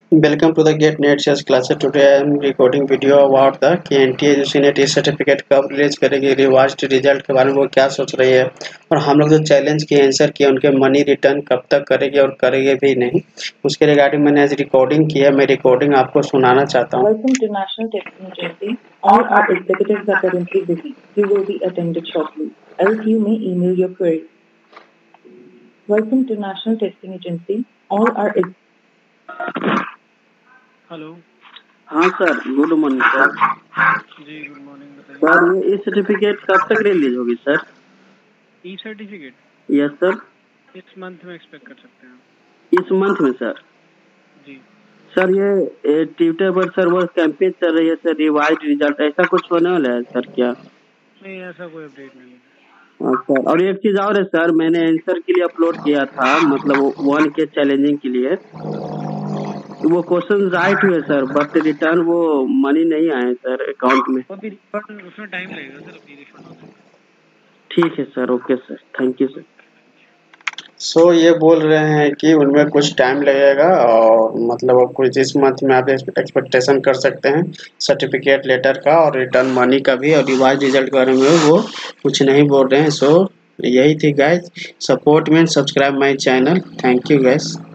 Welcome to the Get Net Sales classes. Today I am recording video about the कि NTA जो सीनेट certificate कब release करेगी, revised result के बारे में वो क्या सोच रही है, और हम लोग जो चैलेंज के आंसर किए उनके मनी रिटर्न कब तक करेगी और करेंगे भी नहीं, उसके रिगार्डिंग मैंने आज रिकॉर्डिंग की है। मैं रिकॉर्डिंग आपको सुनाना चाहता हूँ। Welcome to National Testing Agency. All our executives are currently busy. You will be attended shortly. Else you may email your query. Welcome to National Testing Agency. All our hello. हाँ sir, good morning sir. जी good morning, बताइए sir ये certificate कब तक release होगी sir? E certificate yes sir. इस month में expect कर सकते हैं। इस मंथ में सर? जी सर ये ट्विटर पर सर वो कैंपेन चल रही है सर, रिवाइज रिजल्ट, ऐसा कुछ होने वाला है सर क्या? नहीं, ऐसा कोई अपडेट नहीं है। हाँ सर, और एक चीज और है सर, मैंने आंसर के लिए अपलोड किया था, मतलब 1K चैलेंजिंग के लिए, वो क्वेश्चन राइट हुए सर, बट रिटर्न वो मनी नहीं आए सर अकाउंट में। अभी रिफंड उसमें टाइम लगेगा सर, अभी रिफंड होने में। ठीक है sir, okay sir, thank you sir. So ये बोल रहे हैं कि उनमें कुछ टाइम लगेगा और मतलब अब कुछ इस मंथ में आप एक्सपेक्टेशन कर सकते हैं सर्टिफिकेट लेटर का और रिटर्न मनी का भी, और रिवाइज रिजल्ट के बारे में वो कुछ नहीं बोल रहे हैं। सो यही थी गाइस, सपोर्ट में subscribe my channel. Thank you guys.